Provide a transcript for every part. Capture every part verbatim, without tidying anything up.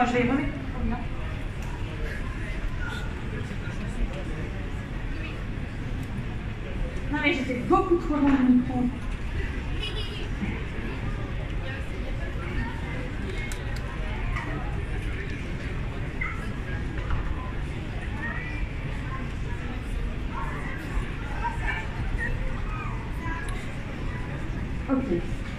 Excusez-moi, je vais y remettre. Non mais j'étais beaucoup trop loin du micro. Ok.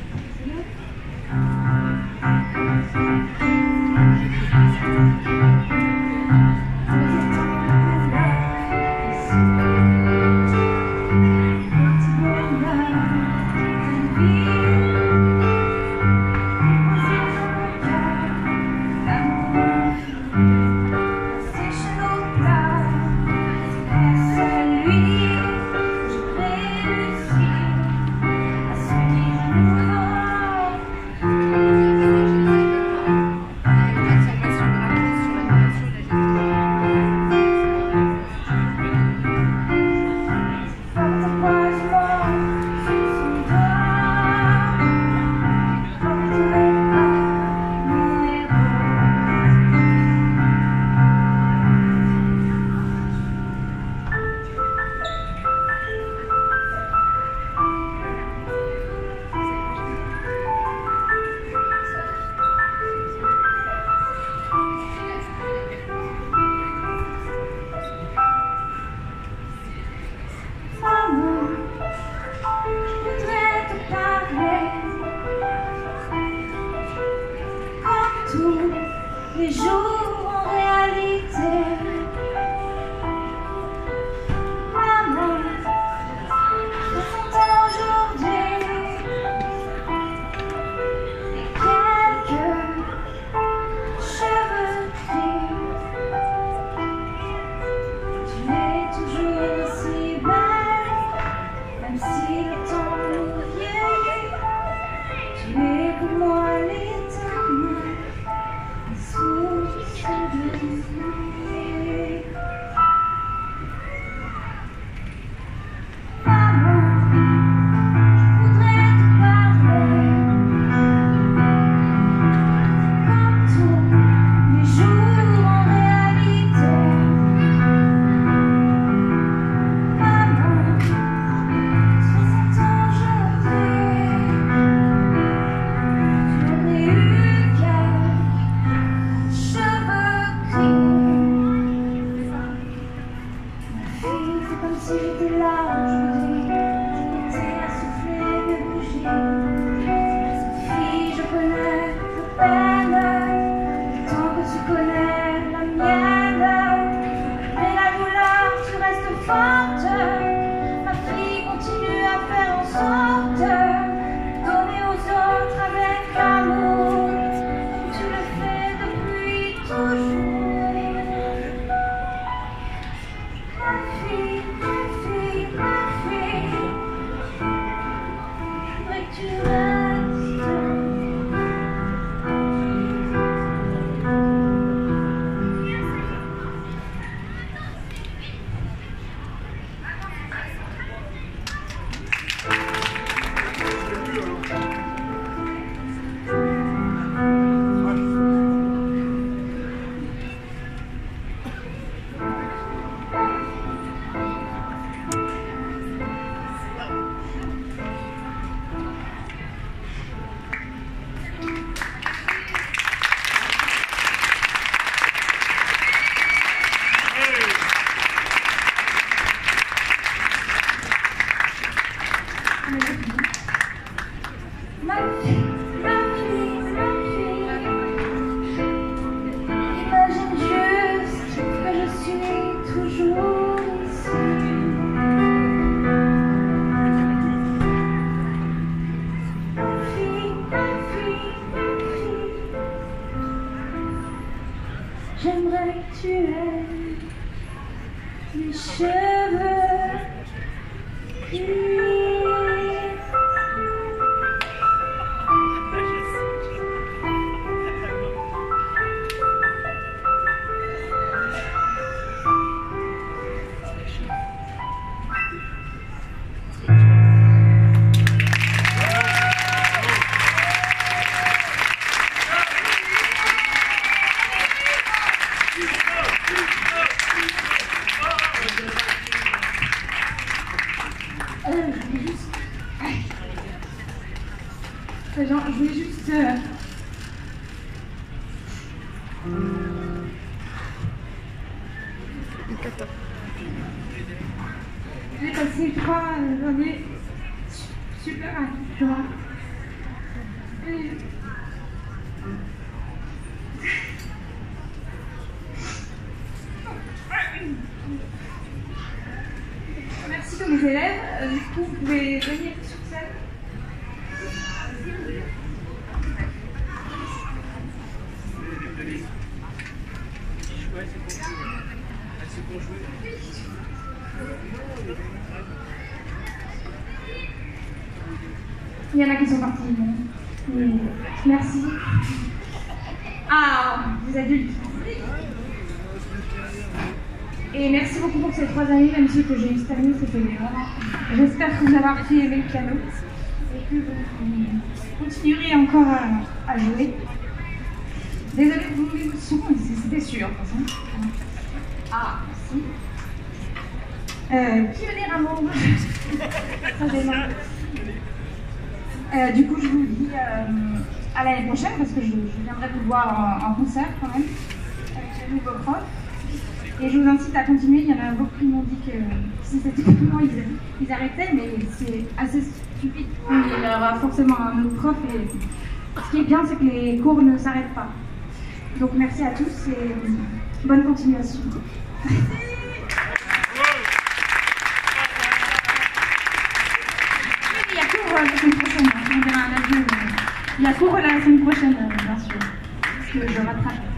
Les jours en réalité, maman, c'est aujourd'hui et quelques cheveux gris. Tu es toujours aussi belle, même si le temps nous vieillit. Tu es pour moi l'éternel. J'aimerais que tu aies mes cheveux gris. Euh... J'ai passé trois journées super actives. Et... Merci tous les élèves. Euh, du coup, vous pouvez venir sur scène. Il y en a qui sont partis. Mais... Merci. Ah, les adultes. Et merci beaucoup pour ces trois années, même si que j'ai eu cette année, c'était vraiment... J'espère que vous avez appris à aimer le piano et que vous continuerez encore à, à jouer. Désolée pour mon émotion, c'était sûr, de toute façon. Ah, merci. Euh, qui veut dire un mot? Ça démarre. Euh, du coup, je vous dis euh, à l'année prochaine, parce que je, je viendrai vous voir en, en concert quand même, avec les nouveaux profs. Et je vous incite à continuer. Il y en a beaucoup qui m'ont dit que si c'était plus long, ils, ils arrêtaient, mais c'est assez stupide. Il y aura forcément un autre prof. Et ce qui est bien, c'est que les cours ne s'arrêtent pas. Donc merci à tous et bonne continuation. Il y a cours la semaine prochaine. On verra un avion. Il y a cours la semaine prochaine, bien sûr. Parce que je rattrape.